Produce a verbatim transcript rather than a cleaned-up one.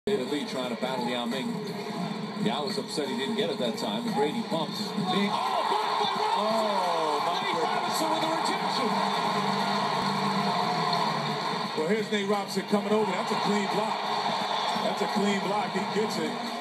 The lead trying to battle Yao Ming. Yao was upset he didn't get it that time. Grady bumps. Ming. Oh, blocked by Robinson. Oh, Nate Robinson with the rejection. Well, here's Nate Robinson coming over. That's a clean block. That's a clean block. He gets it.